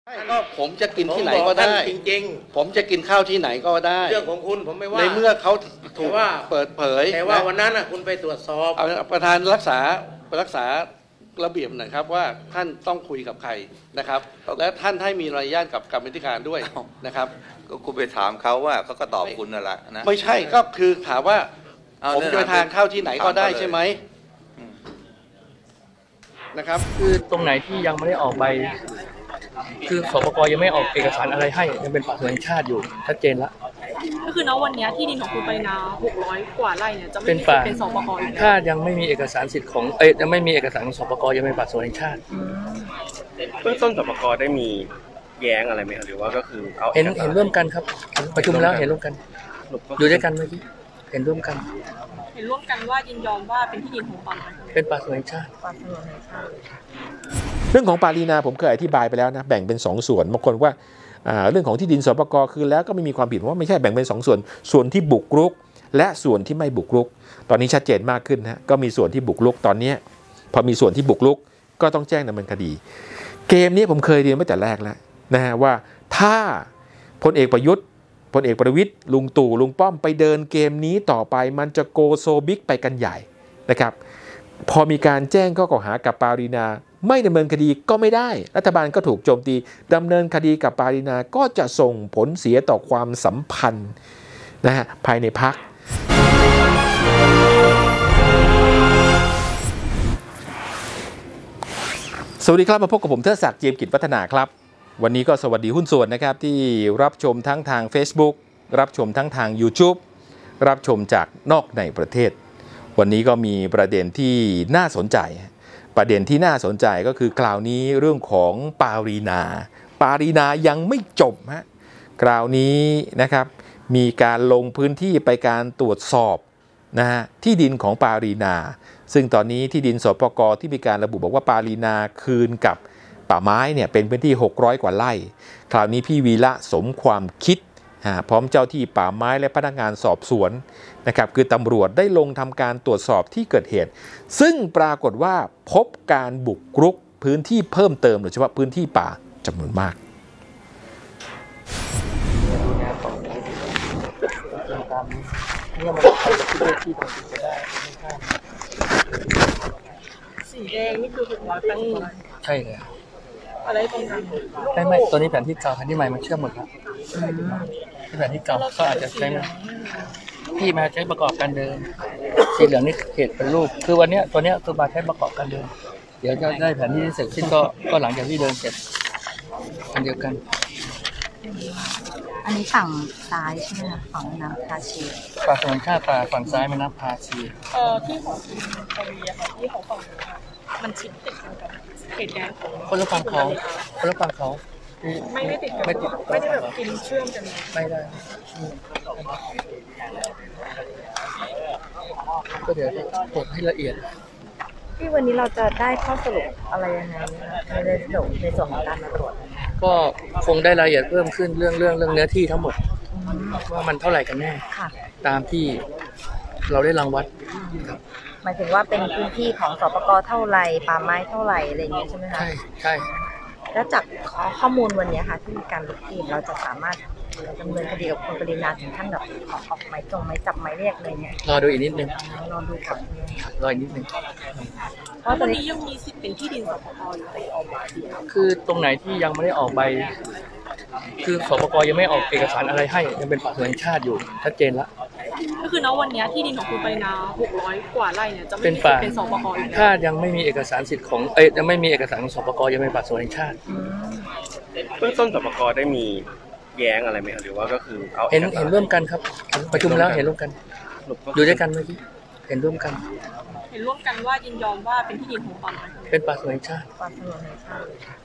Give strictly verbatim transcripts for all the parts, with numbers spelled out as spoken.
ก็ผมจะกินที่ไหนก็ได้จริงๆผมจะกินข้าวที่ไหนก็ได้เรื่องของคุณผมไม่ว่าในเมื่อเขาถูกว่าเปิดเผยแต่ว่าวันนั้นคุณไปตรวจสอบประธานรักษารักษาระเบียบหน่อยครับว่าท่านต้องคุยกับใครนะครับและท่านให้มีมารยาทกับกรรมาธิการด้วยนะครับก็คุณไปถามเขาว่าเขาก็ตอบคุณนั่นแหละนะไม่ใช่ก็คือถามว่าผมจะไปทานข้าวที่ไหนก็ได้ใช่ไหมนะครับคือตรงไหนที่ยังไม่ได้ออกใบคือสปก.ยังไม่ออกเอกสารอะไรให้ยังเป็นป่าสงวนแห่งชาติอยู่ชัดเจนแล้วก็คือณวันนี้ที่ดินของคุณปรินาหกร้อยกว่าไร่เนี่ยจะไม่เป็นป่าเป็นสปก.อยู่ถ้ายังไม่มีเอกสารสิทธิ์ของเอ้ยยังไม่มีเอกสารของสปก.ยังเป็นป่าสงวนแห่งชาติเบื้องต้นสปก.ได้มีแย้งอะไรไหมหรือว่าก็คือเอาเห็นเห็นร่วมกันครับประชุมแล้วเห็นร่วมกันอยู่ด้วยกันเมื่อกี้เห็นร่วมกันเห็นร่วมกันว่ายินยอมว่าเป็นที่ดินของป่าไม้เป็นป่าสงวนแห่งชาติเรื่องของปารีนาผมเคยอธิบายไปแล้วนะแบ่งเป็นสองส่วนบางคนว่าเรื่องของที่ดินสปก.คือแล้วก็ไม่มีความผิดว่าไม่ใช่แบ่งเป็นสองส่วนส่วนที่บุกรุกและส่วนที่ไม่บุกรุกตอนนี้ชัดเจนมากขึ้นนะก็มีส่วนที่บุกรุกตอนนี้พอมีส่วนที่บุกรุกก็ต้องแจ้งดำเนินคดีเกมนี้ผมเคยเรียนมาแต่แรกแล้วนะฮะว่าถ้าพลเอกประยุทธ์พลเอกประวิตรลุงตู่ลุงป้อมไปเดินเกมนี้ต่อไปมันจะโกโซบิ๊กไปกันใหญ่นะครับพอมีการแจ้งข้อกล่าวหากับปารีนาไม่ดำเนินคดีก็ไม่ได้รัฐบาลก็ถูกโจมตีดำเนินคดีกับปารีนาก็จะส่งผลเสียต่อความสัมพันธ์นะฮะภายในพรรคสวัสดีครับมาพบกับผมเทิดศักดิ์ เจียมกิจวัฒนาครับวันนี้ก็สวัสดีหุ้นส่วนนะครับที่รับชมทั้งทาง Facebook รับชมทั้งทาง YouTube รับชมจากนอกในประเทศวันนี้ก็มีประเด็นที่น่าสนใจประเด็นที่น่าสนใจก็คือคราวนี้เรื่องของปารีนาปารีนายังไม่จบฮะคราวนี้นะครับมีการลงพื้นที่ไปการตรวจสอบนะฮะที่ดินของปารีนาซึ่งตอนนี้ที่ดินสปก.ที่มีการระบุบอกว่าปารีนาคืนกับป่าไม้เนี่ยเป็นพื้นที่หกร้อยกว่าไร่คราวนี้พี่วีระสมความคิดพร้อมเจ้าที่ป่าไม้และพนักงานสอบสวนนะครับคือตำรวจได้ลงทำการตรวจสอบที่เกิดเหตุซึ่งปรากฏว่าพบการบุกรุกพื้นที่เพิ่มเติมโดยเฉพาะพื้นที่ป่าจำนวนมากสีแดงนี่คือหกร้อยตั้งใช่เลยอะไรตรงนั้นไม่ไม่ตัวนี้แผนที่เก่าแผนที่ใหม่มันเชื่อมหมดครับที่แผนที่เก่าก็อาจจะใช้ที่มาใช้ประกอบการเดินสีเหลืองนี่เขตเป็นรูปคือวันนี้ตัวนี้คือมาใช้ประกอบการเดินเดี๋ยวจะได้แผนที่เสร็จสิ้นก็ก็หลังจากที่เดินเสร็จอันเดียวกันอันนี้ฝั่งซ้ายใช่ไหมคะฝั่งน้ำพาชีป่าสงวนชาติป่าฝั่งซ้ายแม่น้ำพาชีเอ่อที่ของคุณปวีอะค่ะที่ของฝั่งมันชิดติดกันกับเขตแดนของคนละฝั่งเขาคนละฝั่งเขาไม่ได้ติดกันไม่ไม่ได้แบบกินเชื่อมกันไม่ได้ก็เดี๋ยวตรวจให้ละเอียดที่วันนี้เราจะได้ข้อสรุปอะไรยังไงในในส่วนในส่วนของการมาตรวจก็คงได้รายละเอียดเพิ่มขึ้นเรื่องเรื่องเรื่องเนื้อที่ทั้งหมดว่ามันเท่าไหร่กันแน่ตามที่เราได้รังวัดหมายถึงว่าเป็นพื้นที่ของสปก.เท่าไหร่ป่าไม้เท่าไหร่อะไรอย่างเงี้ยใช่ไหมคะใช่ใช่แล้วจากข้อมูลวันนี้ค่ะที่มีการลุกที่เราจะสามารถดำเนินคดีกับคุณปรินาถึงขั้นแบบขอออกหมายจงหมายจับหมายเรียกอะไรเงี้ยรอดูอีกนิดนึงรอดูก่อนรออีกนิดนึงเพราะตอนนี้ยังมีสิทธิ์เป็นที่ดินสปก.อยู่แต่ออกใบคือตรงไหนที่ยังไม่ได้ออกใบคือสปก.ยังไม่ออกเอกสารอะไรให้ยังเป็นป่าสงวนแห่งชาติอยู่ชัดเจนแล้วก็คือณวันนี้ที่ดินของคุณปรินาหกร้อยกว่าไร่เนี่ยจะไม่เป็นป่าเป็นสปก.อยู่ถ้ายังไม่มีเอกสารสิทธิ์ของเอ้ยยังไม่มีเอกสารของสปก.ยังเป็นป่าสงวนแห่งชาติเบื้องต้นสปก.ได้มีแย้งอะไรไหมหรือว่าก็คือเอาเห็นเห็นร่วมกันครับประชุมแล้วเห็นร่วมกันอยู่ด้วยกันเมื่อกี้เห็นร่วมกันเห็นร่วมกันว่ายินยอมว่าเป็นที่ดินของป่าไม้เป็นป่าสงวนแห่งชาติป่าสงวนแห่งชาติ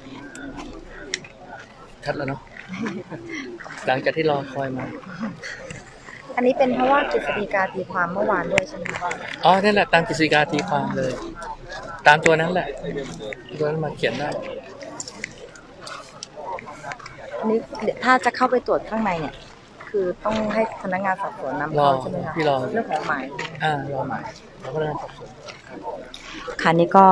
ชัดแล้วเนาะหลังจากที่รอคอยมาอันนี้เป็นเพราะว่ากฤษฎีกาตีความเมื่อวานด้วยใช่ไหมคะอ๋อนั่นแหละตามกฤษฎีกาตีความเลยตามตัวนั้นแหละตัวนั้นมาเขียนได้อันนี้ถ้าจะเข้าไปตรวจข้างในเนี่ยคือต้องให้พนักงานสอบสวนนำเข้าใช่ไหมคะที่รอเรื่องของหมายอ่ารอหมายแล้วพนักงานสอบสวนค่ะนี่ก็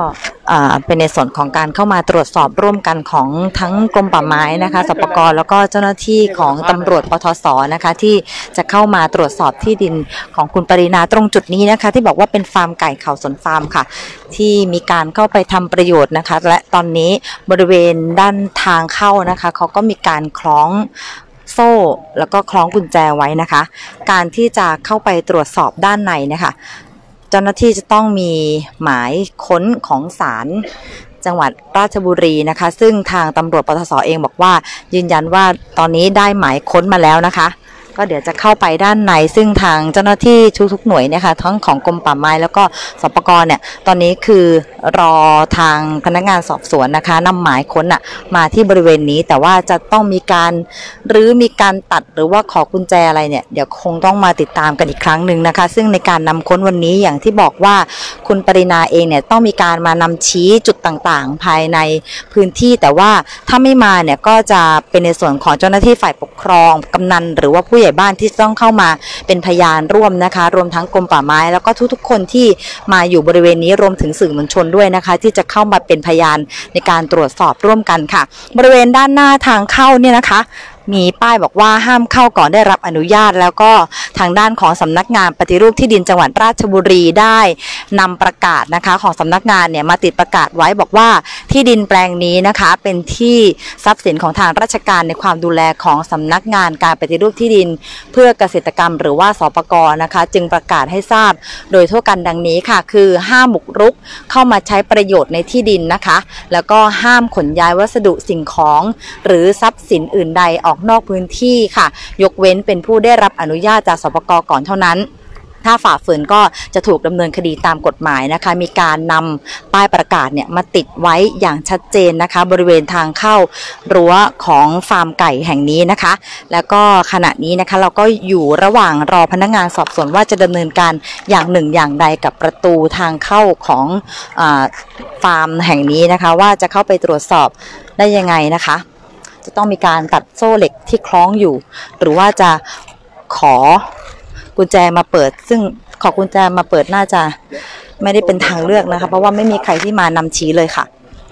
เป็นในส่วนของการเข้ามาตรวจสอบร่วมกันของทั้งกรมป่าไม้นะคะสปก.แล้วก็เจ้าหน้าที่ของตำรวจปทศ.นะคะที่จะเข้ามาตรวจสอบที่ดินของคุณปรินาตรงจุดนี้นะคะที่บอกว่าเป็นฟาร์มไก่เขาสนฟาร์มค่ะที่มีการเข้าไปทำประโยชน์นะคะและตอนนี้บริเวณด้านทางเข้านะคะเขาก็มีการคล้องโซ่แล้วก็คล้องกุญแจไว้นะคะการที่จะเข้าไปตรวจสอบด้านในนะคะเจ้าหน้าที่จะต้องมีหมายค้นของศาลจังหวัดราชบุรีนะคะซึ่งทางตำรวจปทศ.เองบอกว่ายืนยันว่าตอนนี้ได้หมายค้นมาแล้วนะคะก็เดี๋ยวจะเข้าไปด้านในซึ่งทางเจ้าหน้าที่ทุกๆหน่วยเนี่ยค่ะทั้งของกรมป่าไม้แล้วก็สปก.เนี่ยตอนนี้คือรอทางพนักงานสอบสวนนะคะนำหมายค้นอ่ะมาที่บริเวณนี้แต่ว่าจะต้องมีการหรือมีการตัดหรือว่าขอกุญแจอะไรเนี่ยเดี๋ยวคงต้องมาติดตามกันอีกครั้งหนึ่งนะคะซึ่งในการนำค้นวันนี้อย่างที่บอกว่าคุณปรินาเองเนี่ยต้องมีการมานำชี้จุดต่างๆภายในพื้นที่แต่ว่าถ้าไม่มาเนี่ยก็จะเป็นในส่วนของเจ้าหน้าที่ฝ่ายปกครองกำนันหรือว่าผู้ใหญ่บ้านที่ต้องเข้ามาเป็นพยานร่วมนะคะรวมทั้งกรมป่าไม้แล้วก็ทุกๆคนที่มาอยู่บริเวณนี้รวมถึงสื่อมวลชนด้วยนะคะที่จะเข้ามาเป็นพยานในการตรวจสอบร่วมกันค่ะบริเวณด้านหน้าทางเข้าเนี่ยนะคะมีป้ายบอกว่าห้ามเข้าก่อนได้รับอนุญาตแล้วก็ทางด้านของสำนักงานปฏิรูปที่ดินจังหวัดราชบุรีได้นำประกาศนะคะของสำนักงานเนี่ยมาติดประกาศไว้บอกว่าที่ดินแปลงนี้นะคะเป็นที่ทรัพย์สินของทางราชการในความดูแลของสำนักงานการปฏิรูปที่ดินเพื่อเกษตรกรรมหรือว่าสปก.นะคะจึงประกาศให้ทราบโดยทั่วกันดังนี้ค่ะคือห้ามบุกรุกเข้ามาใช้ประโยชน์ในที่ดินนะคะแล้วก็ห้ามขนย้ายวัสดุสิ่งของหรือทรัพย์สินอื่นใดออกนอกพื้นที่ค่ะยกเว้นเป็นผู้ได้รับอนุญาตจากสปก.ก่อนเท่านั้นถ้าฝ่าฝืนก็จะถูกดำเนินคดีตามกฎหมายนะคะมีการนำป้ายประกาศเนี่ยมาติดไว้อย่างชัดเจนนะคะบริเวณทางเข้ารั้วของฟาร์มไก่แห่งนี้นะคะแล้วก็ขณะนี้นะคะเราก็อยู่ระหว่างรอพนักงานสอบสวนว่าจะดำเนินการอย่างหนึ่งอย่างใดกับประตูทางเข้าของอ่าฟาร์มแห่งนี้นะคะว่าจะเข้าไปตรวจสอบได้ยังไงนะคะจะต้องมีการตัดโซ่เหล็กที่คล้องอยู่หรือว่าจะขอกุญแจมาเปิดซึ่งขอกุญแจมาเปิดน่าจะไม่ได้เป็นทางเลือกนะคะเพราะว่าไม่มีใครที่มานำชี้เลยค่ะ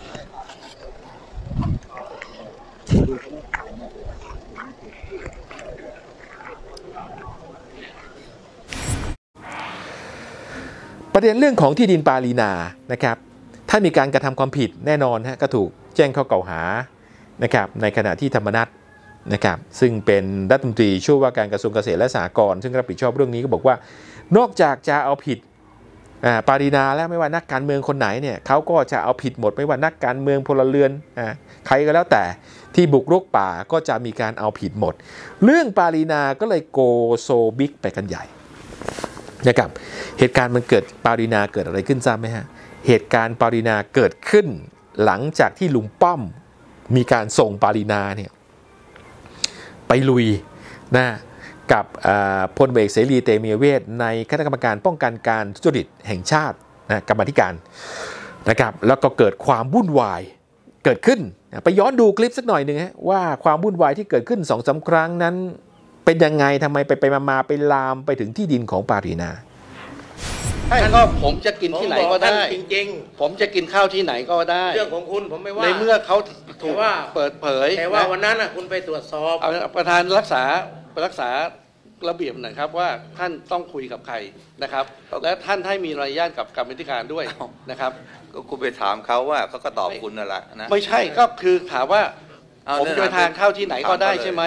ประเด็นเรื่องของที่ดินปารีนานะครับถ้ามีการกระทำความผิดแน่นอนฮะก็ถูกแจ้งข้อกล่าวหานะครับในขณะที่ธรรมนัสนะครับซึ่งเป็นรัฐมนตรีช่วยว่าการกระทรวงเกษตรและสหกรณ์ซึ่งรับผิดชอบเรื่องนี้ก็บอกว่านอกจากจะเอาผิดปารีนาแล้วไม่ว่านักการเมืองคนไหนเนี่ยเขาก็จะเอาผิดหมดไม่ว่านักการเมืองพลเรือนใครก็แล้วแต่ที่บุกรุกป่าก็จะมีการเอาผิดหมดเรื่องปารีนาก็เลยโกโซบิ๊กไปกันใหญ่นะครับเหตุการณ์มันเกิดปารีนาเกิดอะไรขึ้นทราบไหมฮะเหตุการณ์ปารีนาเกิดขึ้นหลังจากที่ลุงป้อมมีการส่งปารีนาเนี่ยไปลุยนะกับพลเอกเสรีเตมียเวทในคณะกรรมการป้องกันการทุจริตแห่งชาตินะกรรมธิการนะครับแล้วก็เกิดความวุ่นวายเกิดขึ้นไปย้อนดูคลิปสักหน่อยหนึ่งฮะว่าความวุ่นวายที่เกิดขึ้น สองสาม ครั้งนั้นเป็นยังไงทำไมไปไปมาไปลามไปถึงที่ดินของปารีนาใช่ก็ผมจะกินที่ไหนก็ได้จริงๆผมจะกินข้าวที่ไหนก็ได้เรื่องของคุณผมไม่ว่าในเมื่อเขาถูกว่าเปิดเผยแต่ว่าวันนั้นอ่ะคุณไปตรวจสอบเอาประธานรักษารักษาระเบียบหน่อยครับว่าท่านต้องคุยกับใครนะครับและท่านให้มีมารยาทกับกรรมธิการด้วยนะครับก็คุณไปถามเขาว่าเขาก็ตอบคุณนั่นแหละนะไม่ใช่ก็คือถามว่าผมจะไปทานข้าวที่ไหนก็ได้ใช่ไหม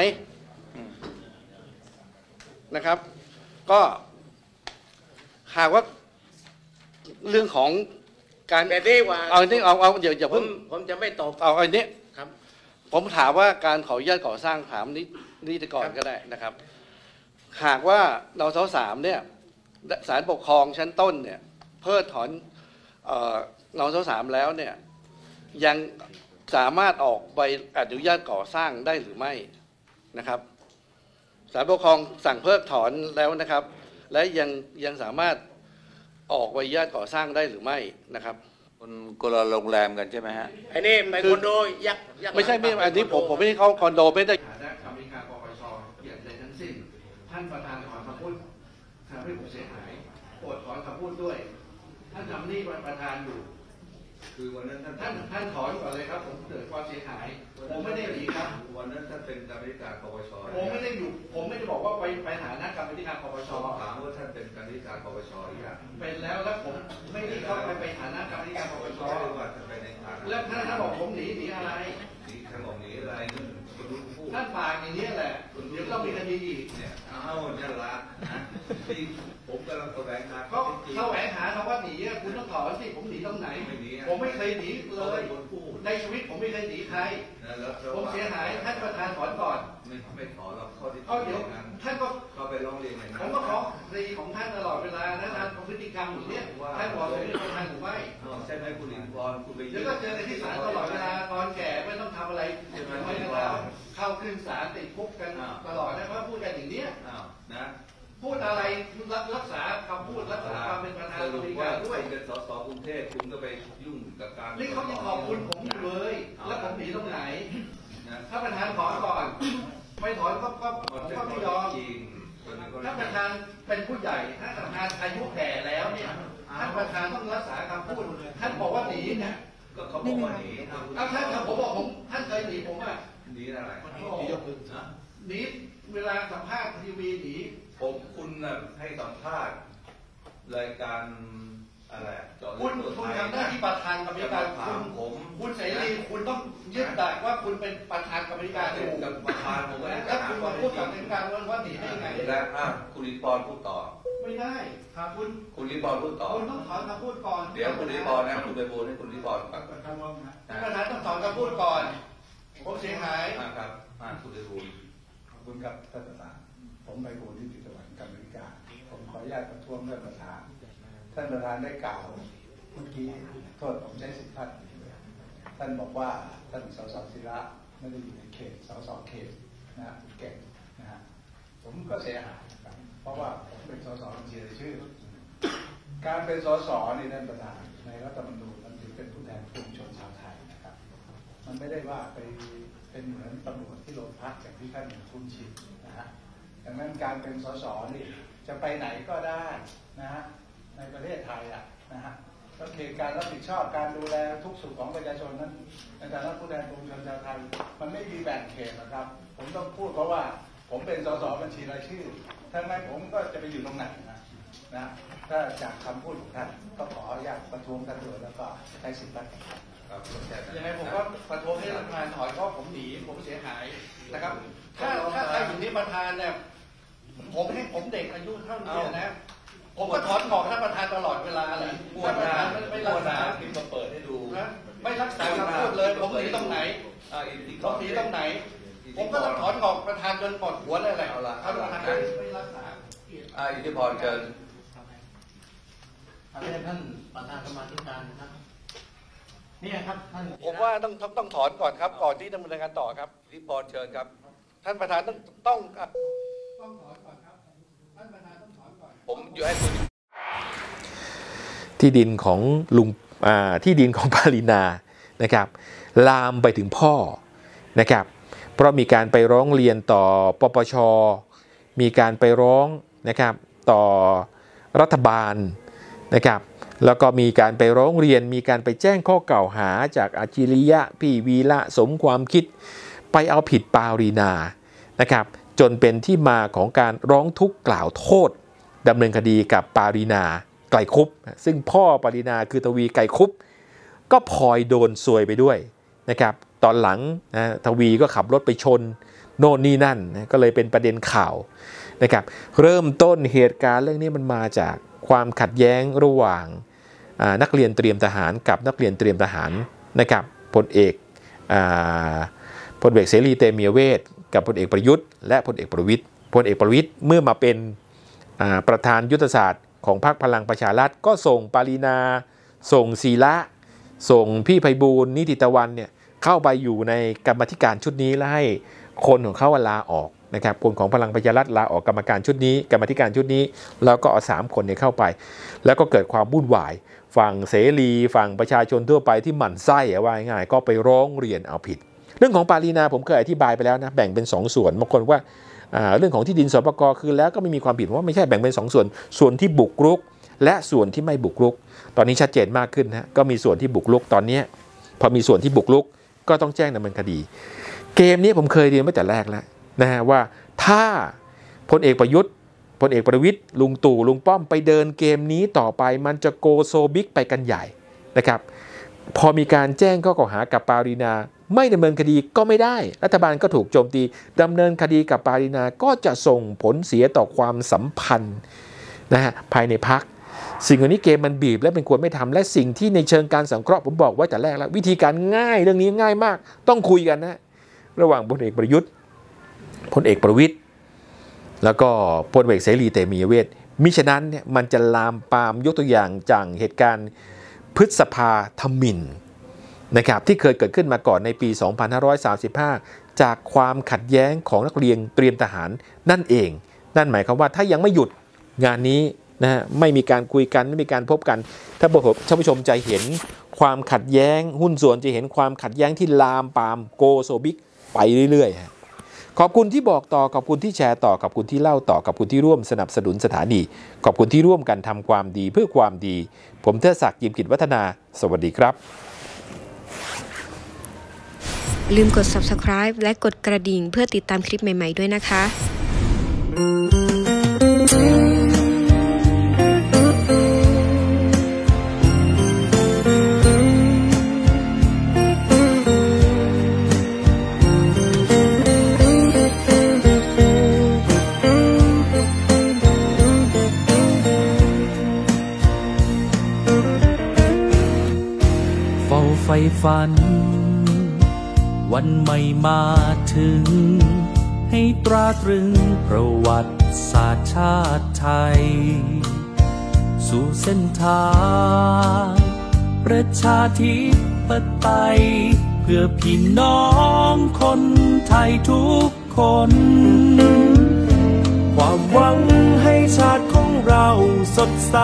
นะครับก็หากว่าเรื่องของการแบบนี้ว่าเอาที่เอาเอาเดี๋ยวอย่าเพิ่งผมจะไม่ตอบเอาอันนี้ครับผมถามว่าการขออนุญาตก่อสร้างถามนี้นี่ก่อนก็ได้นะครับหากว่าเราเท่าสามเนี่ยศาลปกครองชั้นต้นเนี่ยเพิกถอนเราเท่าสามแล้วเนี่ยยังสามารถออกใบอนุญาตก่อสร้างได้หรือไม่นะครับศาลปกครองสั่งเพิกถอนแล้วนะครับและยังยังสามารถออกใบอนุญาตก่อสร้างได้หรือไม่นะครับคนคนละโรงแรมกันใช่ไหมฮะไอ้นี่ไปคอนโดยักยักไม่ใช่ไม่อันนี้ผมผมไม่ได้เข้าคอนโดไม่ได้คำนิการปปชอย่างใดทั้งสิ้นท่านประธานถอนคำพูดทำให้ผมเสียหายโปรดถอนคำพูดด้วยท่านทำนี่ประธานอยู่คือวันนั้นท่านท่านท่านถอนก่อนเลยครับผมเกิดความเสียหายผมไม่ได้หนีครับวันนั้นท่านเป็นกรรมการปปชผมไม่ได้อยู่ผมไม่ได้บอกว่าไปไปฐานะกรรมการปปชถามว่าท่านเป็นกรรมการปปชหรือยังเป็นแล้วแล้วผมไม่ได้เข้าไปไปฐานะกรรมการปปชว่าท่านไปในฐานะแล้วท่านท่านบอกผมหนีหนีอะไรหนีท่านบอกหนีอะไรคุณรู้พูดท่านปากอย่างนี้แหละเดี๋ยวต้องมีคดีอีกเนี่ยเอาเนี่ยละที่ผมกำลังแสวงหาก็แสวงหาคำว่าหนีคุณต้องถอนสิผมหนีตรงไหนผมไม่เคยหนีเลยในชีวิตผมไม่เคยหนีใครผมเสียหายท่านประธานถอนก่อนไม่ไม่ถอนเราข้อที่เอาเดี๋ยวท่านก็เขาไปร้องเรียนผมก็ขอคดีของท่านตลอดเวลานะท่านพฤติกรรมอย่างนี้ท่านบอกผมเป็นประธานหรือไม่ใช่ไหมคุณอินทร์คุณไปเดี๋ยวก็เจอในที่ศาลตลอดเวลาตอนแก่ไม่ต้องทำอะไรไม่ต้องเข้าขึ้นศาลติดคุกกันตลอดนะเพราะพูดกันอย่างนี้นะพูดอะไรรักษาคำพูดรักษาความเป็นประธานกรรมการด้วยเป็นสสกรุงเทพคุณก็ไปยุ่งกับการนี่เขาจะขอบคุณผมอยู่เลยแล้วผมหนีตรงไหนถ้าประธานถอนก่อนไม่ถอนก็ก็ผมก็ไม่ยอมถ้าประธานเป็นผู้ใหญ่ถ้าประธานอายุแก่แล้วเนี่ยท่านประธานต้องรักษาคำพูดท่านบอกว่าหนีเนี่ยก็เขาบอกว่าหนีเอาท่านผมบอกผมท่านเคยหนีผมอ่ะหนีอะไรหนียกมือหนีเวลาสัมภาษณ์ทีวีหนีผมคุณให้สัมภาษณ์รายการอะไรคุณคุณทำหน้าที่ประธานกรรมการคุณผมคุณเสรีคุณต้องยึดดักว่าคุณเป็นประธานกรรมการอยู่กับประธานผมแล้วคุณมาพูดกับกรรมการว่าหนีได้ยังไงและคุณลิปอนพูดต่อไม่ได้ครับคุณคุณลิปอนพูดต่อคุณต้องถอนคำพูดก่อนเดี๋ยวคุณลิปอนนะคุณไปบูนให้คุณลิปอนก่อนประธานต้องถอนคำพูดก่อนผมเสียหายครับคุณไปบูนขอบคุณครับท่านประธานผมไปบูนที่จังหวัดกรรมการผมขออนุญาตประท้วงท่านประธานท่านประธานได้กล่าวเมื่อกี้โทษผมใช้สิทธิ์ท่านท่านบอกว่าท่านสสศิระไม่ได้อยู่ในเขตสสเขตนะเก่งนะฮะผมก็เสียหายครับเพราะว่าผมเป็นสสบัญชีรายชื่อการเป็นสสนี่ท่านประธานในรัฐธรรมนูญมันถือเป็นผู้แทนปวงชนชาวไทยนะครับมันไม่ได้ว่าไปเป็นเหมือนตำรวจที่โรงพักอย่างที่ท่านคุ้นชินนะฮะดังนั้นการเป็นสสนี่จะไปไหนก็ได้นะฮะในประเทศไทยอ่ะนะฮะก็เขตการรับผิดชอบการดูแลทุกสุขของประชาชนนั้นในฐานะผู้แทนปวงชนชาวไทยมันไม่มีแบ่งเขตนะครับผมต้องพูดเพราะว่าผมเป็นสสบัญชีรายชื่อถ้าไม่ผมก็จะไปอยู่ตรงไหนนะนะถ้าจากคำพูดของท่านก็ขออนุญาตประท้วงท่านด้วยแล้วก็ใช้สิทธิ์นั้นยังไงผมก็ประท้วงให้ประธานถอนเพราะผมหนีผมเสียหายนะครับถ้าถ้าใครอยู่ที่ประธานเนี่ยผมให้ผมเด็กอายุเท่านี้นะผมก็ถอนของท่านประธานตลอดเวลาเลยท่านประธานไม่รักษาที่มาเปิดให้ดูนะไม่รักษาคำพูดเลยผมหนีตรงไหนผมหนีตรงไหนผมก็ต้องถอนของประธานจนปวดหัวเลยแหละท่านประธานไม่รักษาอ่าอิทธิพรเชิญท่านประธานกรรมการนะครับนี่ครับท่านผมว่าต้องต้องถอนก่อนครับก่อนที่ดำเนินการต่อครับอิทธิพรเชิญครับท่านประธานต้องต้องต้องถอนก่อนครับท่านประธานต้องถอนก่อนผมอยู่ให้คุณที่ดินของลุงอ่าที่ดินของปารีนานะครับลามไปถึงพ่อนะครับเพราะมีการไปร้องเรียนต่อปปชมีการไปร้องนะครับต่อรัฐบาลนะครับแล้วก็มีการไปร้องเรียนมีการไปแจ้งข้อกล่าวหาจากอาชิริยะพี่วีระสมความคิดไปเอาผิดปารีนานะครับจนเป็นที่มาของการร้องทุกข์กล่าวโทษดำเนินคดีกับปารีนาไกลคุปซึ่งพ่อปารีนาคือทวีไกลคุปก็พลอยโดนซวยไปด้วยนะครับตอนหลังนะทวีก็ขับรถไปชนโน่นนี่นั่นนะก็เลยเป็นประเด็นข่าวนะครับเริ่มต้นเหตุการณ์เรื่องนี้มันมาจากความขัดแย้งระหว่างนักเรียนเตรียมทหารกับนักเรียนเตรียมทหารนะครับพลเอกพลเอกเสรีเตมียเวทกับพลเอกประยุทธ์และพลเอกประวิตรพลเอกประวิตรเมื่อมาเป็นประธานยุทธศาสตร์ของพรรคพลังประชารัฐก็ส่งปารีนาส่งศิระส่งพี่ไพบูลย์นิติตะวันเนี่ยเข้าไปอยู่ในกรรมธิการชุดนี้และให้คนของเขาลาออกนะครับคนของพลังประชารัฐลาออกกรรมการชุดนี้กรรมธิการชุดนี้แล้วก็เอาสามคนเนี่ยเข้าไปแล้วก็เกิดความวุ่นวายฝั่งเสรีฝั่งประชาชนทั่วไปที่หมั่นไส้ว่าง่ายก็ไปร้องเรียนเอาผิดเรื่องของปารีนาผมเคยอธิบายไปแล้วนะแบ่งเป็นสองส่วนบางคนว่าเรื่องของที่ดินสปก.คือแล้วก็ไม่มีความผิดว่าไม่ใช่แบ่งเป็นสองส่วนส่วนที่บุกรุกและส่วนที่ไม่บุกรุกตอนนี้ชัดเจนมากขึ้นนะก็มีส่วนที่บุกรุกตอนนี้พอมีส่วนที่บุกรุกก็ต้องแจ้งดำเนินคดีเกมนี้ผมเคยเรียนมาแต่แรกแล้วนะฮะว่าถ้าพลเอกประยุทธ์พลเอกประวิตรลุงตู่ลุงป้อมไปเดินเกมนี้ต่อไปมันจะโกโซบิ๊กไปกันใหญ่นะครับพอมีการแจ้งข้อกล่าวหากับปารีนาไม่ดำเนินคดีก็ไม่ได้รัฐบาลก็ถูกโจมตีดำเนินคดีกับปารีนาก็จะส่งผลเสียต่อความสัมพันธ์นะฮะภายในพรรคสิ่งเหล่านี้เกมมันบีบและเป็นควรไม่ทำและสิ่งที่ในเชิงการสังเคราะห์ผมบอกไว้แต่แรกแล้ววิธีการง่ายเรื่องนี้ง่ายมากต้องคุยกันนะระหว่างพลเอกประยุทธ์พลเอกประวิตรแล้วก็พลเอกเสรีเตมียเวทมิฉะนั้นเนี่ยมันจะลามปามยกตัวอย่างจากเหตุการณ์พฤษภาธมิฬนะครับที่เคยเกิดขึ้นมาก่อนในปี สองพันห้าร้อยสามสิบห้า จากความขัดแย้งของนักเรียนเตรียมทหารนั่นเองนั่นหมายความว่าถ้ายังไม่หยุดงานนี้นะฮะไม่มีการคุยกันไม่มีการพบกันถ้าท่านผู้ชมจะเห็นความขัดแย้งหุ้นส่วนจะเห็นความขัดแย้งที่ลามปามโกโซบิ๊กไปเรื่อยๆขอบคุณที่บอกต่อขอบคุณที่แชร์ต่อขอบคุณที่เล่าต่อขอบคุณที่ร่วมสนับสนุนสถานีขอบคุณที่ร่วมกันทำความดีเพื่อความดีผมเทิดศักดิ์ ยิมกิจวัฒนาสวัสดีครับลืมกด ซับสไครบ์ และกดกระดิ่งเพื่อติดตามคลิปใหม่ๆด้วยนะคะเฝ้าไฟฝันวันใหม่มาถึงให้ตราตรึงประวัติศาสตร์ชาติไทยสู่เส้นทางประชาธิปไตยเพื่อพี่น้องคนไทยทุกคนความหวังให้ชาติของเราสดใส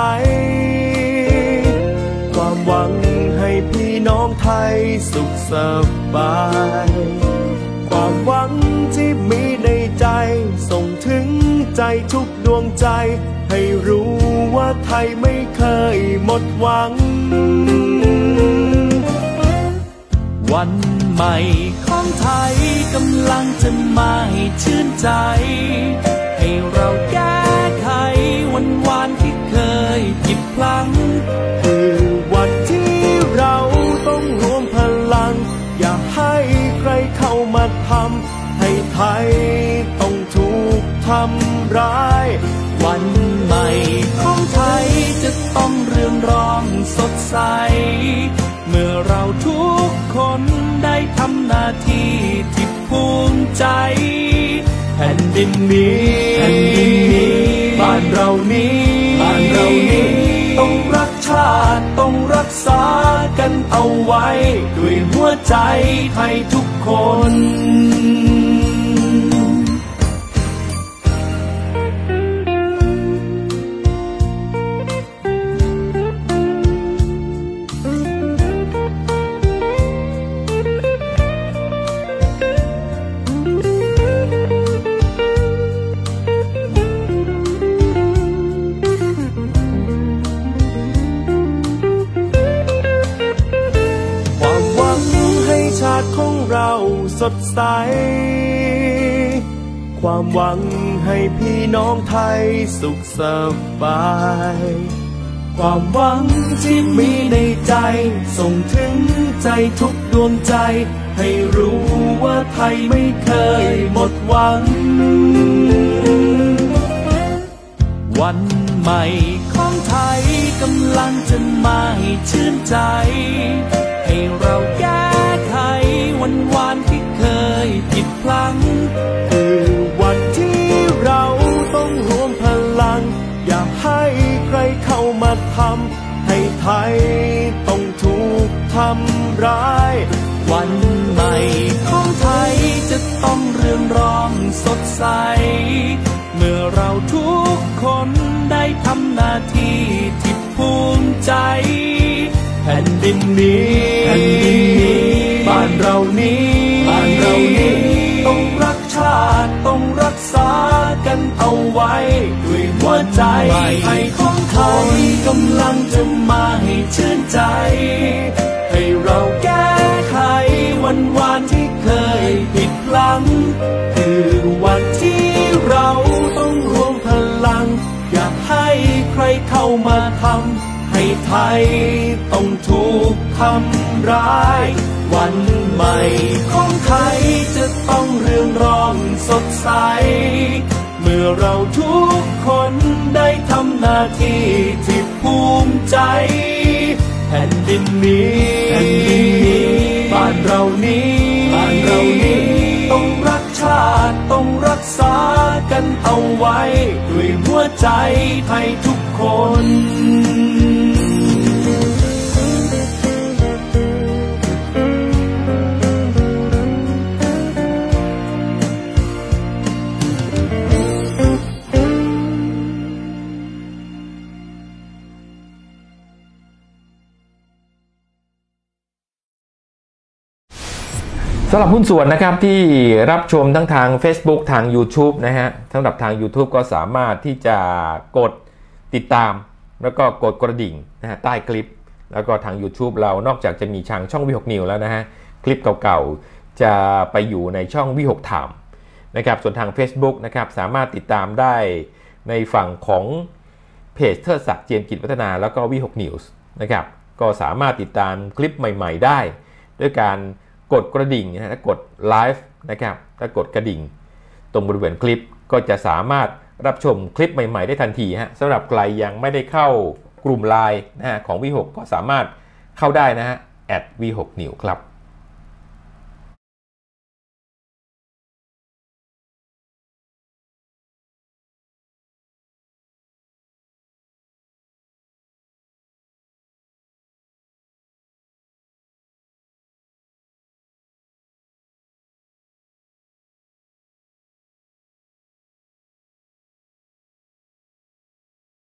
ความหวังให้พี่น้องไทยสุขสบายความหวังที่มีในใจส่งถึงใจทุกดวงใจให้รู้ว่าไทยไม่เคยหมดหวังวันใหม่ของไทยกำลังจะมาให้ชื่นใจให้เราแก้ไขวันวานที่เคยผิดพลั้งคือวันที่เราต้องรวมพลังอย่าให้ใครเข้ามาทำให้ไทยต้องถูกทำร้ายวันใหม่ของไทยจะต้องเรืองรองสดใสเมื่อเราทุกคนได้ทำหน้าที่ที่ภูมิใจแผ่นดินนี้แผ่นดินนี้บ้านเรานี้บ้านเรานี้ต้องรักชาติต้องรักษากันเอาไว้ด้วยหัวใจไทยทุกคนของเราสดใสความหวังให้พี่น้องไทยสุขสบายความหวังที่มีในใจส่งถึงใจทุกดวงใจให้รู้ว่าไทยไม่เคยหมดหวังวันใหม่ของไทยกำลังจะมาให้ชื่นใจให้เราแก้ไขวันวานที่เคยผิดพลั้งคือวันที่เราต้องรวมพลังอย่าให้ใครเข้ามาทำให้ไทยต้องถูกทำร้ายวันใหม่ของไทยจะต้องเรืองรองสดใสเมื่อเราทุกคนได้ทำหน้าที่ที่ภูมิใจแผ่นดินนี้แผ่นดินนี้บ้านเรานี้บ้านเรานี้ต้องรักชาติต้องรักษากันเอาไว้ด้วยหัวใจไทยของไทยกกำลังจะมาให้ชื่นใจให้เราแก้ไขวันวานที่เคยผิดพลั้งคือวันที่เราต้องรวมพลังอย่าให้ใครเข้ามาทำให้ไทยต้องถูกทำร้ายวันใหม่ของไทยจะต้องเรืองรองสดใสเมื่อเราทุกคนได้ทำหน้าที่ที่ภูมิใจแผ่นดินนี้บ้านเรานี้บ้านเรานี้ต้องรักชาติต้องรักษากันเอาไว้ด้วยหัวใจไทยทุกคนสำหรับหุ้นส่วนนะครับที่รับชมทั้งทาง Facebook ทาง YouTube นะฮะสำหรับทาง YouTube ก็สามารถที่จะกดติดตามแล้วก็กดกระดิ่งนะฮะใต้คลิปแล้วก็ทาง YouTube เรานอกจากจะมีทางช่องวิหกนิวแล้วนะฮะคลิปเก่าๆจะไปอยู่ในช่องวิหกไทม์นะครับส่วนทาง Facebook นะครับสามารถติดตามได้ในฝั่งของเพจเทิดศักดิ์เจียมกิจวัฒนาแล้วก็วิหกนิวส์นะครับก็สามารถติดตามคลิปใหม่ๆได้ด้วยการกดกระดิ่งนะฮะถ้ากดไลฟ์นะครับถ้ากดกระดิ่งตรงบริเวณคลิปก็จะสามารถรับชมคลิปใหม่ๆได้ทันทีฮะสำหรับใครยังไม่ได้เข้ากลุ่มไลน์นะฮะของวิหกก็สามารถเข้าได้นะฮะแอดวิหกนิวครับ